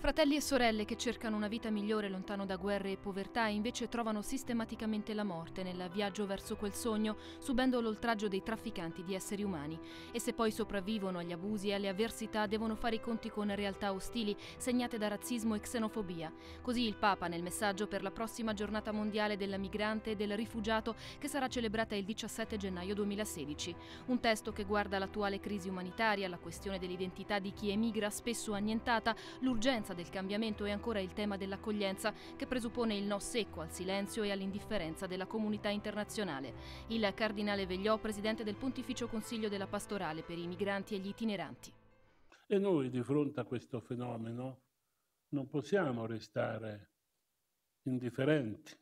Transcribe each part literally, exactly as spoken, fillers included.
Fratelli e sorelle che cercano una vita migliore lontano da guerre e povertà e invece trovano sistematicamente la morte nel viaggio verso quel sogno, subendo l'oltraggio dei trafficanti di esseri umani. E se poi sopravvivono agli abusi e alle avversità, devono fare i conti con realtà ostili, segnate da razzismo e xenofobia. Così il Papa nel messaggio per la prossima giornata mondiale del migrante e del rifugiato, che sarà celebrata il diciassette gennaio duemilasedici. Un testo che guarda l'attuale crisi umanitaria, la questione dell'identità di chi emigra spesso annientata, l'urgenza del cambiamento e ancora il tema dell'accoglienza, che presuppone il no secco al silenzio e all'indifferenza della comunità internazionale. Il cardinale Vegliò, presidente del Pontificio Consiglio della Pastorale per i migranti e gli itineranti. E noi di fronte a questo fenomeno non possiamo restare indifferenti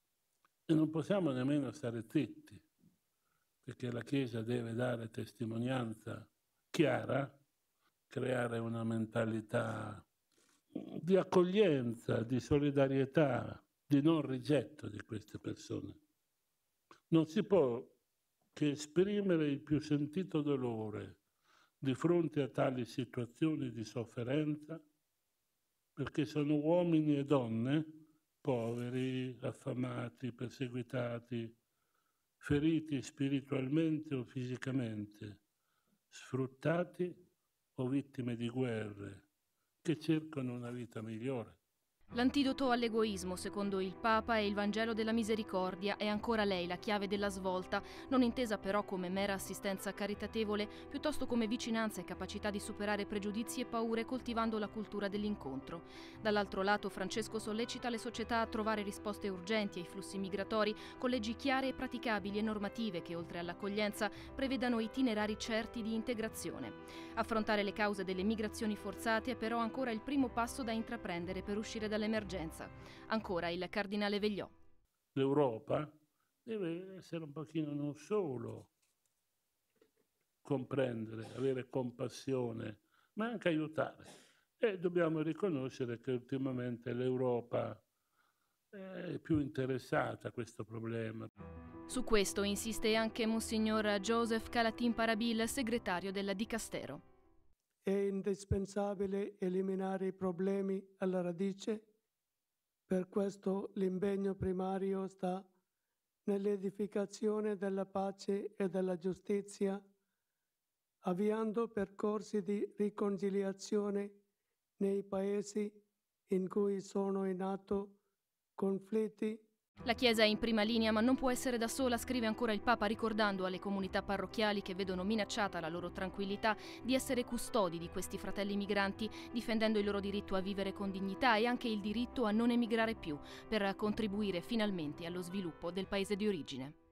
e non possiamo nemmeno stare zitti, perché la Chiesa deve dare testimonianza chiara, creare una mentalità di accoglienza, di solidarietà, di non rigetto di queste persone. Non si può che esprimere il più sentito dolore di fronte a tali situazioni di sofferenza, perché sono uomini e donne poveri, affamati, perseguitati, feriti spiritualmente o fisicamente, sfruttati o vittime di guerre, che cercano una vita migliore. L'antidoto all'egoismo, secondo il Papa, è il Vangelo della misericordia. È ancora lei la chiave della svolta, non intesa però come mera assistenza caritatevole, piuttosto come vicinanza e capacità di superare pregiudizi e paure coltivando la cultura dell'incontro. Dall'altro lato, Francesco sollecita le società a trovare risposte urgenti ai flussi migratori, con leggi chiare e praticabili e normative che, oltre all'accoglienza, prevedano itinerari certi di integrazione. Affrontare le cause delle migrazioni forzate è però ancora il primo passo da intraprendere per uscire dall'emergenza. Ancora il cardinale Vegliò. L'Europa deve essere un pochino non solo comprendere, avere compassione, ma anche aiutare. E dobbiamo riconoscere che ultimamente l'Europa è più interessata a questo problema. Su questo insiste anche Monsignor Joseph Calatin Parabil, segretario del Dicastero. È indispensabile eliminare i problemi alla radice. Per questo l'impegno primario sta nell'edificazione della pace e della giustizia, avviando percorsi di riconciliazione nei paesi in cui sono in atto conflitti. La Chiesa è in prima linea, ma non può essere da sola, scrive ancora il Papa, ricordando alle comunità parrocchiali che vedono minacciata la loro tranquillità di essere custodi di questi fratelli migranti, difendendo il loro diritto a vivere con dignità e anche il diritto a non emigrare più, per contribuire finalmente allo sviluppo del paese di origine.